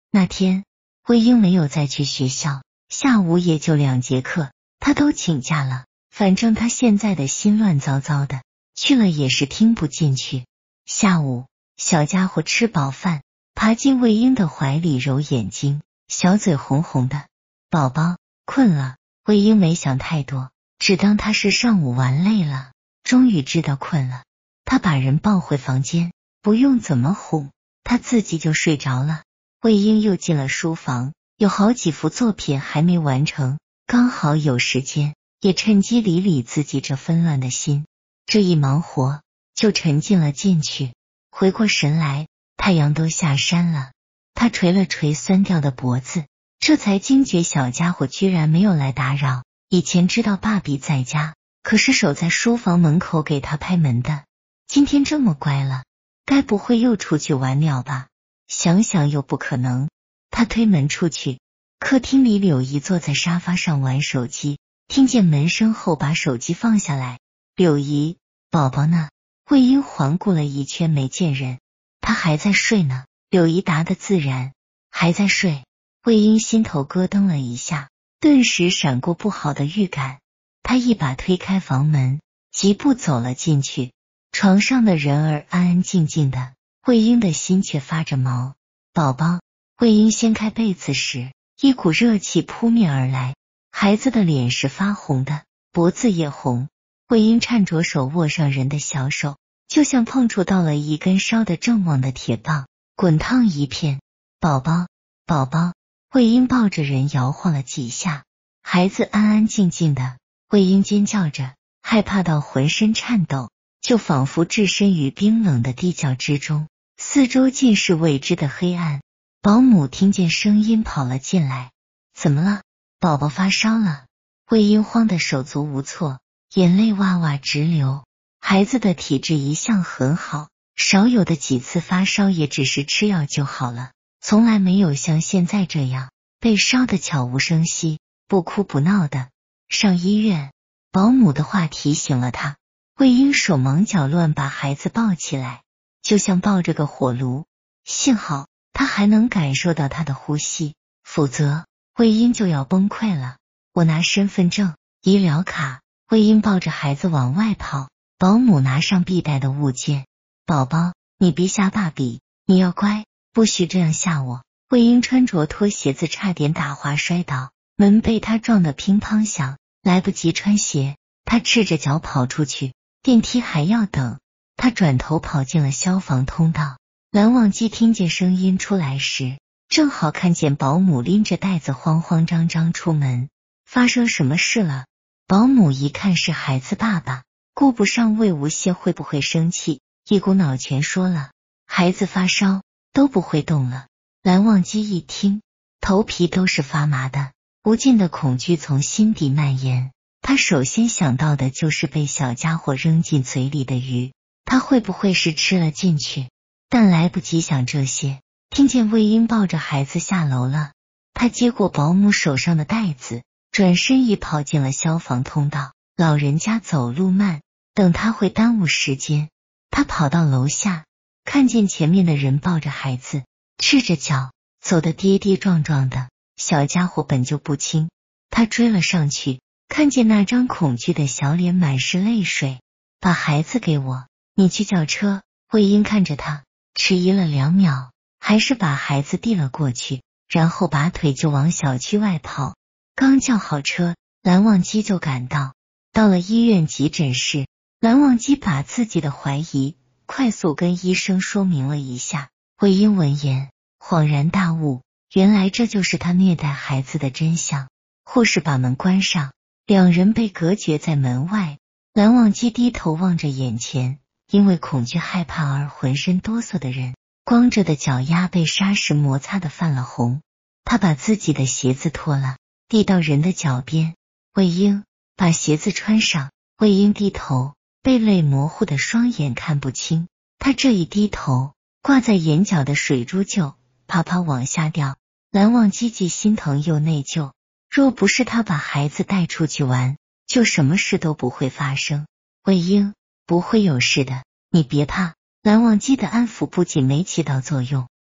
那天慧英没有再去学校，下午也就2节课，她都请假了。反正她现在的心乱糟糟的，去了也是听不进去。下午，小家伙吃饱饭，爬进慧英的怀里揉眼睛，小嘴红红的。宝宝，困了。慧英没想太多，只当他是上午玩累了，终于知道困了。她把人抱回房间，不用怎么哄，她自己就睡着了。慧英又进了书房，有好几幅作品还没完成，刚好有时间，也趁机理理自己这纷乱的心。这一忙活就沉浸了进去，回过神来，太阳都下山了。他捶了捶酸掉的脖子，这才惊觉小家伙居然没有来打扰。以前知道爸比在家，可是守在书房门口给他拍门的，今天这么乖了，该不会又出去玩了吧？想想又不可能。他推门出去，客厅里柳姨坐在沙发上玩手机，听见门声后把手机放下来。柳姨，宝宝呢？慧英环顾了一圈没见人。他还在睡呢。柳姨答得自然，还在睡。慧英心头咯噔了一下，顿时闪过不好的预感。她一把推开房门，疾步走了进去。床上的人儿安安静静的，慧英的心却发着毛。宝宝，慧英掀开被子时，一股热气扑面而来，孩子的脸是发红的，脖子也红。慧英颤着手握上人的小手，就像碰触到了一根烧得正旺的铁棒，滚烫一片。宝宝，宝宝。慧英抱着人摇晃了几下，孩子安安静静的。慧英尖叫着，害怕到浑身颤抖，就仿佛置身于冰冷的地窖之中，四周尽是未知的黑暗。保姆听见声音跑了进来，怎么了？宝宝发烧了。慧英慌得手足无措，眼泪哇哇直流。孩子的体质一向很好，少有的几次发烧也只是吃药就好了，从来没有像现在这样被烧得悄无声息，不哭不闹的。上医院。保姆的话提醒了他，慧英手忙脚乱把孩子抱起来，就像抱着个火炉。幸好他还能感受到他的呼吸，否则慧英就要崩溃了。我拿身份证、医疗卡。慧英抱着孩子往外跑，保姆拿上必带的物件。宝宝，你别吓爸比，你要乖，不许这样吓我。慧英穿着拖鞋子差点打滑摔倒，门被他撞得乒乓响，来不及穿鞋，他赤着脚跑出去，电梯还要等。他转头跑进了消防通道。蓝忘机听见声音出来时，正好看见保姆拎着袋子慌慌张张出门。发生什么事了？保姆一看是孩子爸爸，顾不上魏无羡会不会生气，一股脑全说了，孩子发烧，都不会动了。蓝忘机一听，头皮都是发麻的，无尽的恐惧从心底蔓延。他首先想到的就是被小家伙扔进嘴里的鱼，他会不会是吃了进去？但来不及想这些，听见魏婴抱着孩子下楼了。他接过保姆手上的袋子，转身一跑进了消防通道。老人家走路慢，等他会耽误时间。他跑到楼下，看见前面的人抱着孩子，赤着脚，走得跌跌撞撞的，小家伙本就不轻。他追了上去，看见那张恐惧的小脸满是泪水。把孩子给我，你去叫车。慧英看着他，迟疑了2秒，还是把孩子递了过去，然后拔腿就往小区外跑。刚叫好车，蓝忘机就赶到。到了医院急诊室，蓝忘机把自己的怀疑快速跟医生说明了一下。慧英闻言恍然大悟，原来这就是他虐待孩子的真相。护士把门关上，2人被隔绝在门外。蓝忘机低头望着眼前因为恐惧害怕而浑身哆嗦的人，光着的脚丫被砂石摩擦得泛了红。他把自己的鞋子脱了，递到人的脚边。慧英，把鞋子穿上。慧英低头，被泪模糊的双眼看不清。他这一低头，挂在眼角的水珠就啪啪往下掉。蓝忘机既心疼又内疚，若不是他把孩子带出去玩，就什么事都不会发生。慧英，不会有事的，你别怕。蓝忘机的安抚不仅没起到作用，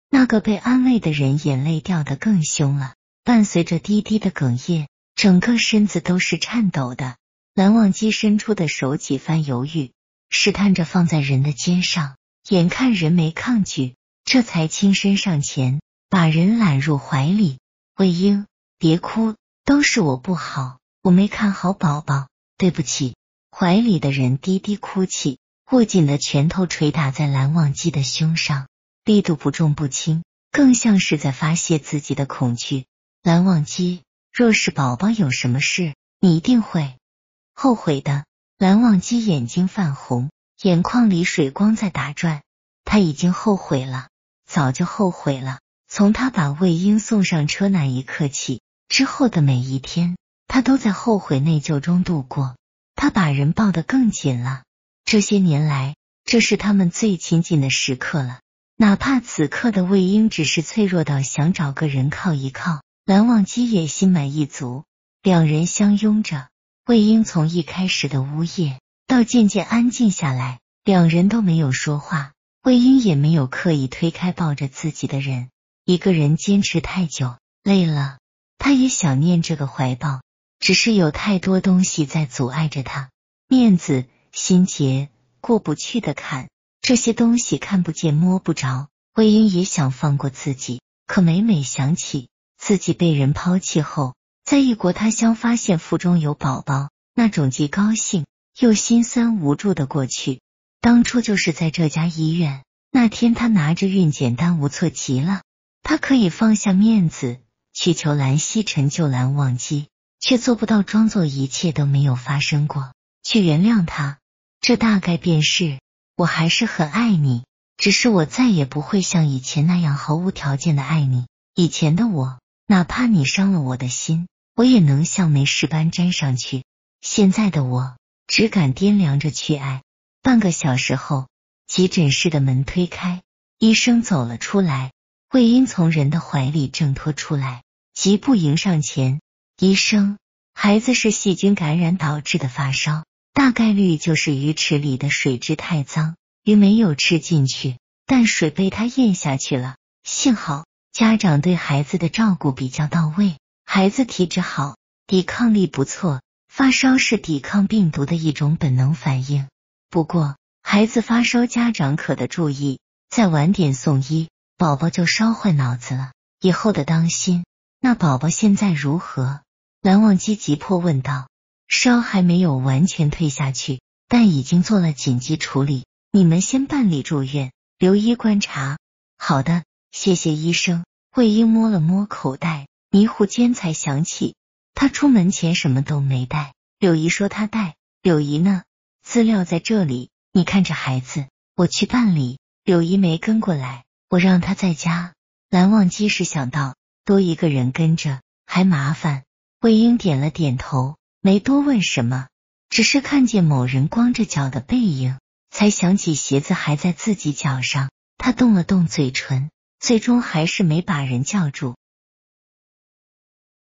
那个被安慰的人眼泪掉得更凶了，伴随着低低的哽咽，整个身子都是颤抖的。蓝忘机伸出的手几番犹豫，试探着放在人的肩上，眼看人没抗拒，这才轻身上前，把人揽入怀里。魏婴，别哭，都是我不好，我没看好宝宝，对不起。怀里的人低低哭泣，握紧的拳头捶打在蓝忘机的胸上，力度不重不轻，更像是在发泄自己的恐惧。蓝忘机，若是宝宝有什么事，你一定会后悔的。蓝忘机眼睛泛红，眼眶里水光在打转，他已经后悔了，早就后悔了。从他把魏婴送上车那一刻起，之后的每一天，他都在后悔内疚中度过。他把人抱得更紧了，这些年来，这是他们最亲近的时刻了。哪怕此刻的魏婴只是脆弱到想找个人靠一靠，蓝忘机也心满意足。两人相拥着，魏婴从一开始的呜咽到渐渐安静下来，两人都没有说话，魏婴也没有刻意推开抱着自己的人。一个人坚持太久，累了，他也想念这个怀抱，只是有太多东西在阻碍着他，面子、心结、过不去的坎，这些东西看不见摸不着。魏婴也想放过自己，可每每想起自己被人抛弃后，在异国他乡发现腹中有宝宝，那种既高兴又心酸无助的过去。当初就是在这家医院，那天他拿着孕检单无措极了，他可以放下面子去求蓝曦臣救蓝忘机，却做不到装作一切都没有发生过，去原谅他。这大概便是，我还是很爱你，只是我再也不会像以前那样毫无条件的爱你。以前的我，哪怕你伤了我的心，我也能像没事般粘上去。现在的我，只敢掂量着去爱。半个小时后，急诊室的门推开，医生走了出来，魏婴从人的怀里挣脱出来，疾步迎上前。医生，孩子是细菌感染导致的发烧，大概率就是鱼池里的水质太脏，鱼没有吃进去，但水被他咽下去了。幸好家长对孩子的照顾比较到位，孩子体质好，抵抗力不错，发烧是抵抗病毒的一种本能反应。不过孩子发烧，家长可得注意，再晚点送医，宝宝就烧坏脑子了，以后得当心。那宝宝现在如何？蓝忘机急迫问道。烧还没有完全退下去，但已经做了紧急处理，你们先办理住院，留医观察。好的，谢谢医生。魏婴摸了摸口袋，迷糊间才想起他出门前什么都没带。柳姨说他带。柳姨呢？资料在这里，你看着孩子，我去办理。柳姨没跟过来，我让她在家。蓝忘机是想到多一个人跟着还麻烦。魏婴点了点头，没多问什么，只是看见某人光着脚的背影，才想起鞋子还在自己脚上。他动了动嘴唇，最终还是没把人叫住。